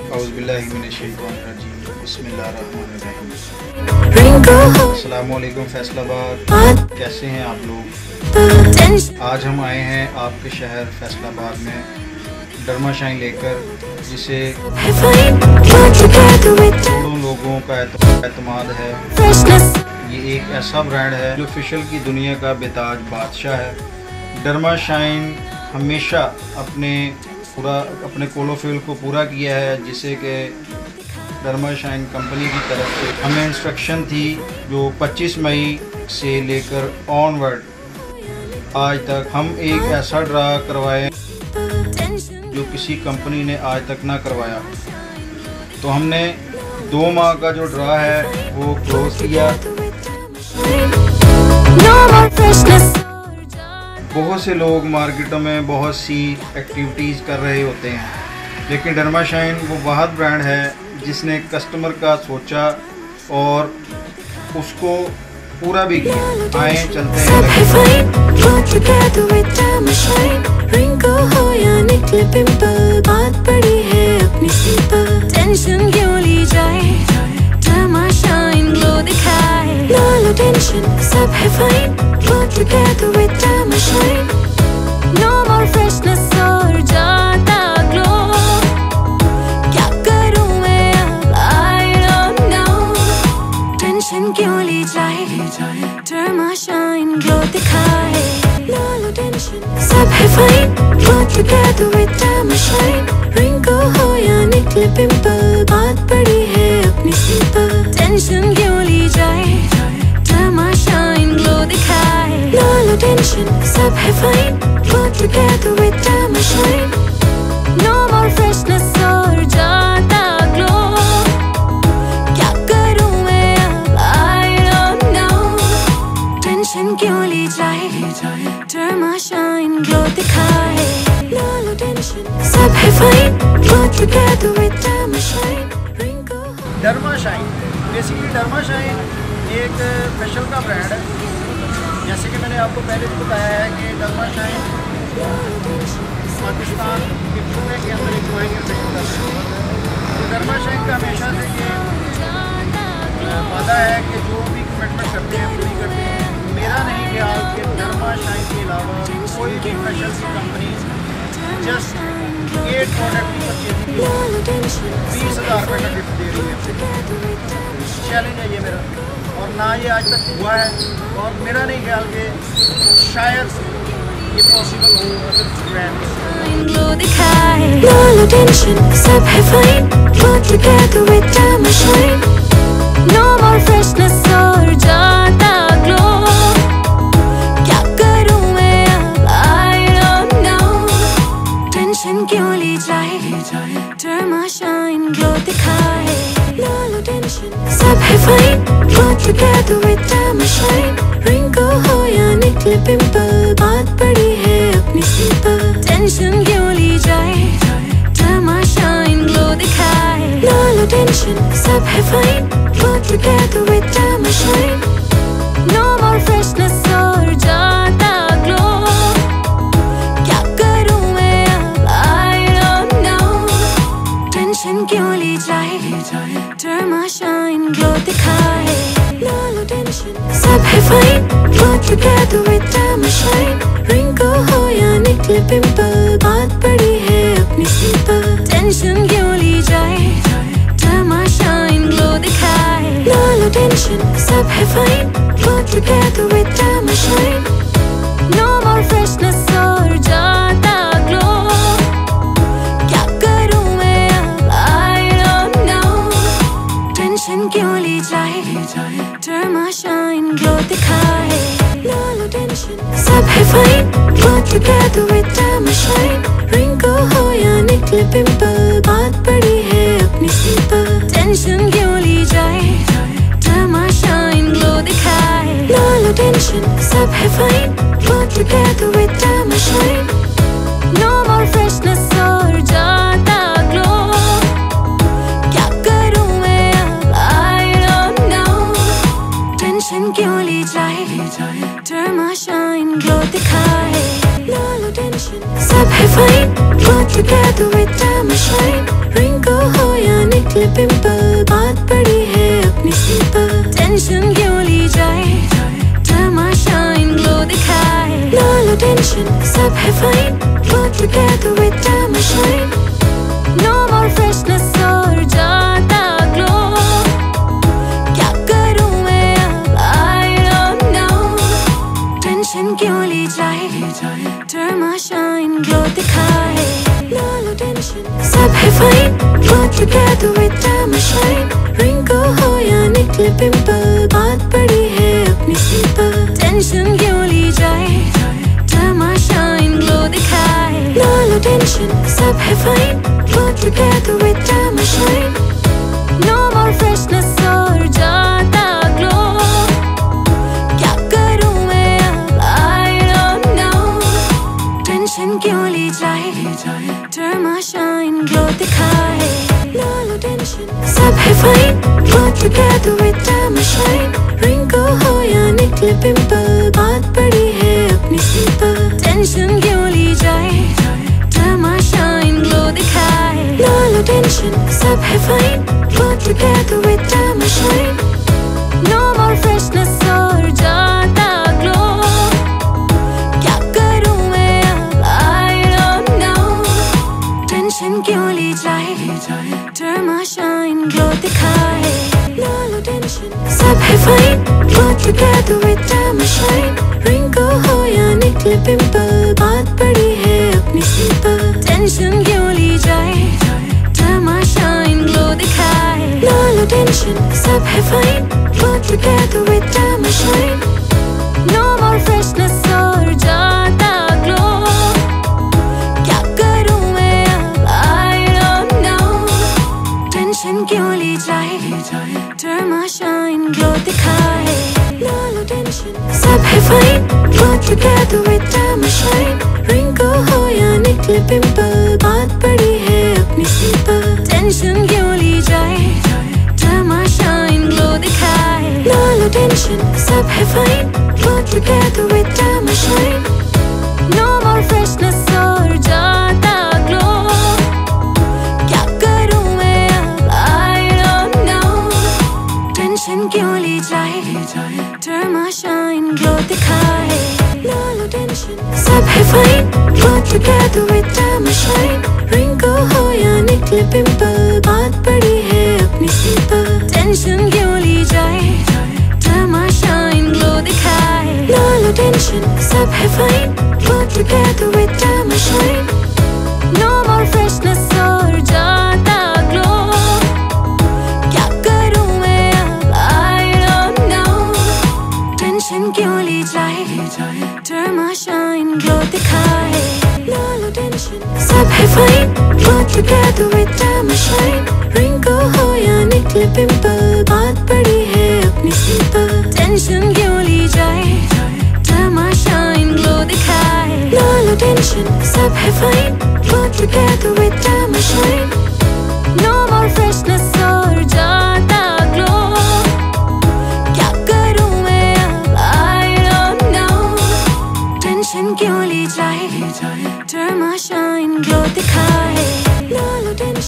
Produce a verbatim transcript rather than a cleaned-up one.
अस्सलामुअलैकुम फैसलाबाद, कैसे हैं आप लोग। आज हम आए हैं आपके शहर फैसलाबाद में डर्माशाइन लेकर, जिसे करोड़ों लोगों का एतमाद है। ये एक ऐसा ब्रांड है जो फेशियल की दुनिया का बेताज बादशाह है। डर्माशाइन हमेशा अपने पूरा अपने कोलोफिल को पूरा किया है, जिसे कि डर्माशाइन कंपनी की तरफ से हमें इंस्ट्रक्शन थी जो पच्चीस मई से लेकर ऑनवर्ड आज तक हम एक ऐसा ड्रा करवाए जो किसी कंपनी ने आज तक ना करवाया। तो हमने दो माह का जो ड्रा है वो क्लोज किया। बहुत से लोग मार्केटों में बहुत सी एक्टिविटीज़ कर रहे होते हैं, लेकिन डर्माशाइन वो वाहद ब्रांड है जिसने कस्टमर का सोचा और उसको पूरा भी किया। आए चलते हैं। बात पड़ी है अपनी टेंशन क्यों ली जाए, डर्माशाइन ग्लो दिखाए। नो नो टेंशन, सब है fine, go together with Dermashine. No more freshness और जाता ग्लो, क्या करूं मैं अब, आई डोंट नो। टेंशन क्यों ली जाए, डर्माशाइन ग्लो दिखाए। नो नो टेंशन, सब है fine, go together with Dermashine. Wrinkle हो या निकले पिंपल, बात पड़ी है अपनी सिंपल। टेंशन क्यों ली जाए, डर्माशाइन ग्लो दिखाए। नो नो टेंशन, सब है fine, go together with Dermashine. No more freshness और जाता ग्लो, क्या करूं मैं अब, आई डोंट नो। टेंशन क्यों ली जाए, डर्माशाइन ग्लो दिखाए। नो नो टेंशन, सब है fine, go together with Dermashine. Dermashine basically Dermashine एक फेशियल का ब्रांड है। जैसे कि मैंने आपको पहले भी बताया है कि डर्माशाइन पाकिस्तान के पूरे के अंदर एक फेशियल का ब्रांड है। तो डर्माशाइन का हमेशा से ये वादा है कि जो भी कमिटमेंट करते हैं पूरी करते हैं। मेरा नहीं ख्याल कि डर्माशाइन के अलावा कोई भी फेशियल की कंपनी जस्ट एट प्रोडक्ट की परचेजिंग बीस हज़ार रुपये का गिफ्ट दे रही है। चैलेंज है ये मेरा, और ना ये आज तक हुआ है, और मेरा नहीं ख्याल कि शायद ये पॉसिबल हो अगर ब्रांड। No more freshness और जाता ग्लो, क्या करूं मैं अब, I don't know। टेंशन क्यों ली जाए, डर्माशाइन ग्लो दिखाए। No no tension, सब है fine, go together with Dermashine. Wrinkle हो या निकले पिंपल, बात पड़ी है अपनी सिंपल। टेंशन क्यों ली जाए, डर्माशाइन ग्लो दिखाए। No no tension, सब है fine, go together with Dermashine. No more freshness और जाता ग्लो, क्या करूं मैं अब, I don't know। टेंशन क्यों ली जाए, डर्माशाइन ग्लो दिखाए। No no tension, सब है fine, go together with Dermashine. Wrinkle हो या निकले पिंपल, बात पड़ी है अपनी सिंपल। टेंशन क्यों ली जाए, डर्माशाइन ग्लो दिखाए। No no tension, सब है fine, go together with Dermashine. No more freshness और जाता ग्लो, क्या करूं मैं अब, I don't know। टेंशन क्यों ली जाए, डर्माशाइन ग्लो दिखाए। No no tension, सब है fine, go together with Dermashine. Wrinkle हो या निकले पिंपल, बात पड़ी है अपनी सिंपल। टेंशन क्यों ली जाए, डर्माशाइन ग्लो दिखाए। No no tension, सब है fine, go together with Dermashine. No more freshness और जाता ग्लो, क्या करूं मैं अब, I don't know। टेंशन क्यों ली जाए, डर्माशाइन ग्लो दिखाए। No no tension, सब है fine, go together with Dermashine. Wrinkle हो निकले पिंपल, बात पड़ी है अपनी सिंपल। टेंशन क्यों ली जाए, dermashine ग्लो दिखाए। ना लो टेंशन, सब है fine, work together with dermashine। No more freshness और जाता ग्लो, क्या करूं मैं अब I don't know। टेंशन क्यों ली जाए, dermashine ग्लो दिखाए। ना लो टेंशन, सब है fine, work together with dermashine। wrinkle हो या निकले पिंपल, बात पड़ी है अपनी सिंपल। टेंशन क्यों ली जाए, dermashine ग्लो दिखाए। ना लो टेंशन, सब है fine, work together with dermashine। No more freshness और जाता ग्लो, क्या करूं मैं अब I don't know। टेंशन क्यों ली जाए, dermashine ग्लो दिखाए। ना लो टेंशन, सब है fine, work together with dermashine। wrinkle हो या निकले पिंपल, बात पड़ी है अपनी सिंपल। टेंशन क्यों ली जाए, dermashine ग्लो दिखाए। ना लो टेंशन, सब है fine, work together with dermashine। No more freshness और जाता ग्लो, क्या करूं मैं अब I don't know। टेंशन क्यों ली जाए, dermashine ग्लो दिखाए। ना लो टेंशन, सब है fine, work together with dermashine। wrinkle हो या निकले पिंपल, बात पड़ी है अपनी सिंपल। टेंशन क्यों ली जाए, dermashine ग्लो दिखाए। ना लो टेंशन, सब है fine, work together with dermashine। No more freshness और जाता ग्लो, क्या करूं मैं अब I don't know। टेंशन क्यों ली जाए, dermashine ग्लो दिखाए। ना लो टेंशन, सब है fine, work together with dermashine। wrinkle हो या निकले पिंपल, बात पड़ी है अपनी सिंपल। टेंशन क्यों ली जाए, dermashine ग्लो दिखाए। ना लो टेंशन, सब है fine, work together with dermashine। No more freshness और जाता ग्लो, क्या करूं मैं अब I don't know। टेंशन क्यों ली जाए, dermashine ग्लो दिखाए। ना लो टेंशन, सब है fine, work together with dermashine। wrinkle हो या निकले पिंपल, बात पड़ी है अपनी सिंपल। टेंशन क्यों ली जाए, dermashine ग्लो दिखाए। ना लो टेंशन, सब है fine, work together with dermashine। No more freshness और जाता ग्लो, क्या करूं मैं अब I don't know। टेंशन क्यों ली जाए, dermashine ग्लो दिखाए। ना लो टेंशन, सब है fine, work together with dermashine। wrinkle हो या निकले पिंपल, बात पड़ी है अपनी सिंपल। टेंशन क्यों ली जाए, dermashine ग्लो दिखाए। ना लो टेंशन, सब है फाइन, work together with